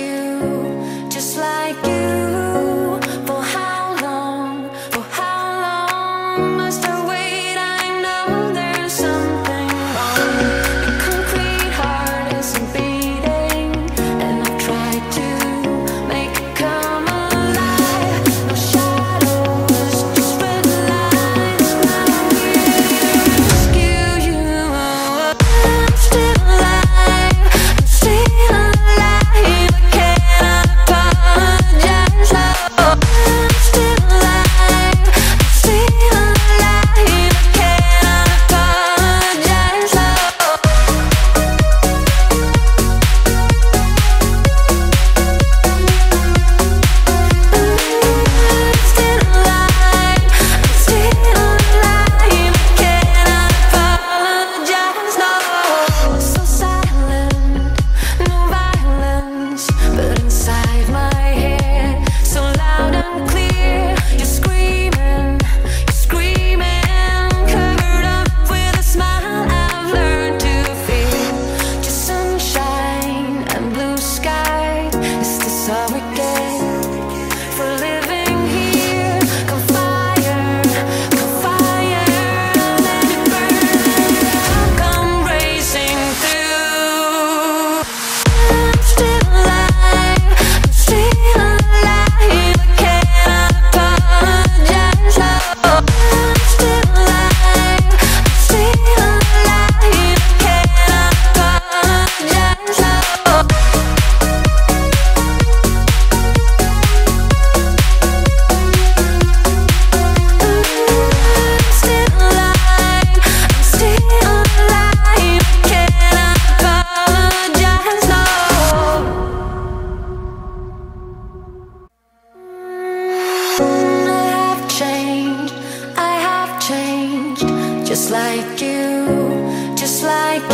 you, just like you. For how long, must I wait? I know there's something wrong. Your concrete heart isn't beating, and I've tried to make it come alive. No shadows, just red lines. Now I'm here to rescue you. I'm still alive, I'm still alive. I cannot apologize. Oh, I'm still alive, I'm still alive. I cannot apologize. I'm still alive, I'm still alive. I cannot apologize. No, so silent, no violence, but inside my head, so loud and clear. You're screaming, covered up with a smile I've learned to feel. Just sunshine and blue skies. Is this all we get for living here? Come fire, let it burn. I'll come racing through. I'm still alive, I'm still alive. I cannot apologize. Oh, I'm still alive, I'm still alive. I cannot apologize. Oh. I'm still alive, I'm still alive. I cannot apologize. No, I have changed, just like you, just like